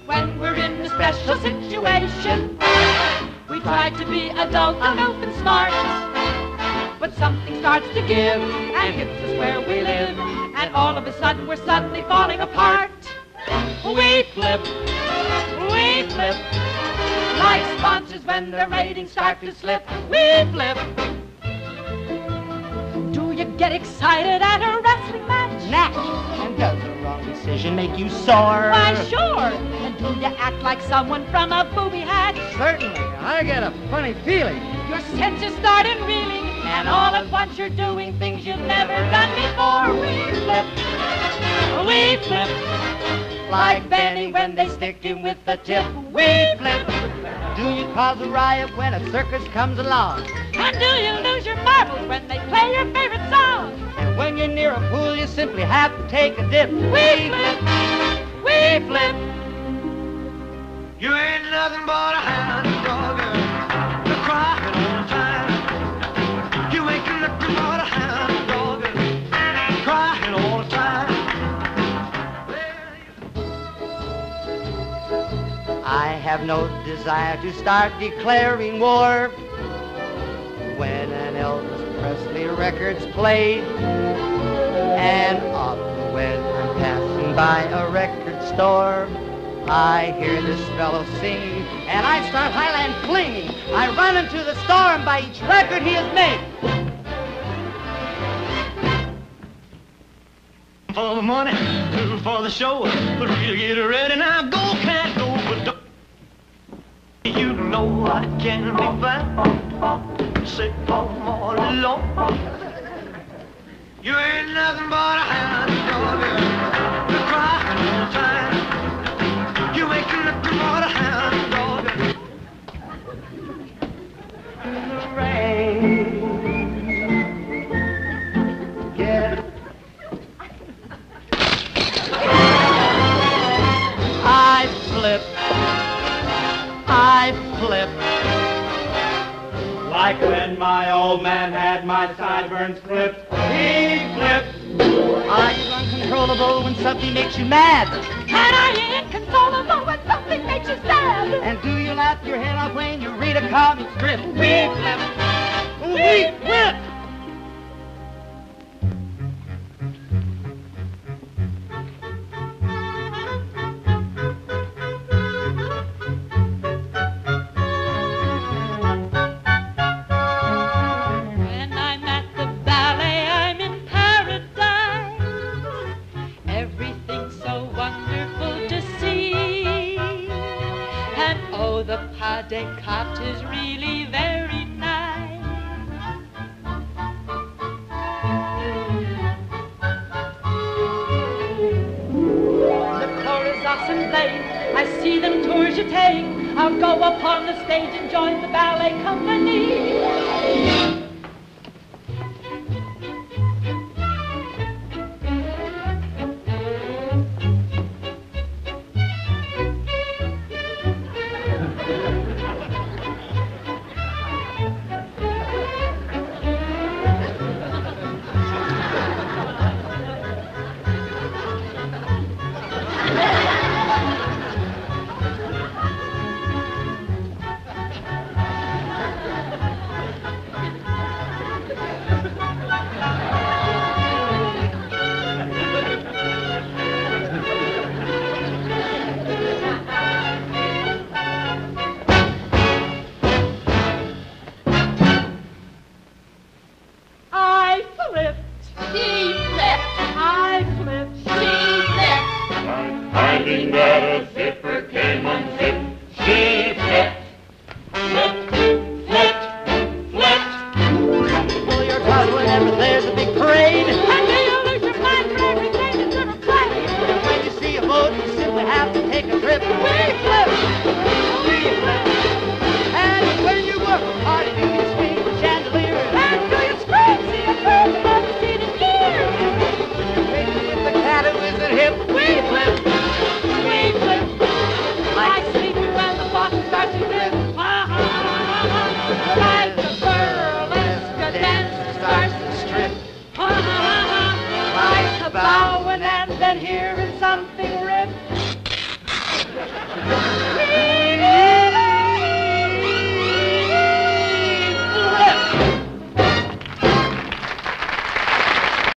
When we're in a special situation, we try to be adult, aloof and smart. But something starts to give and hits us where we live, and all of a sudden we're suddenly falling apart. We flip, like sponsors when their ratings start to slip. We flip. Do you get excited at a wrestling match? Natch. And does a wrong decision make you sore? Why, sure. And do you act like someone from a booby hatch? Certainly. I get a funny feeling. Your senses started reeling, and all at once you're doing things you've never done before. We flip, like Benny when they stick him with the tip. We flip. Do you cause a riot when a circus comes along? And do you lose your marbles when they play your favorite song? And when you're near a pool, you simply have to take a dip. We flip, we flip. You ain't nothing but a hound dog, you're crying all the time. You ain't nothing but a hound dog, crying all the time. I have no desire to start declaring war. When an Elvis Presley record's played, and often when I'm passing by a record store, I hear this fellow singing, and I start highland flinging. I run into the store and buy each record he has made. For the money, two for the show, but we'll get ready now. Go, cat, go, but don't. You know I can be found, sit home all alone. You ain't nothing but a hound dog, you're crying all the time. You ain't nothing but a hound dog. In the rain, get I flip, I flip. Like when my old man had my sideburns clipped, he flipped. Are you uncontrollable when something makes you mad? And are you inconsolable when something makes you sad? And do you laugh your head off when you read a comic strip? We flip, We flip. When I'm at the ballet, I'm in paradise. Everything's so wonderful to see. And oh, the pas de quatre is really very nice. The chorus and play, I see them tours you take. I'll go upon the stage and join the ballet company. I flipped, she flipped, I flipped, she flipped. Finding that a zipper came unzipped, she flipped. Flipped, flipped, flipped. Pull your tongue whenever there's a big parade. And do you lose your mind for every game that's ever played? And when you see a boat, you simply have to take a trip.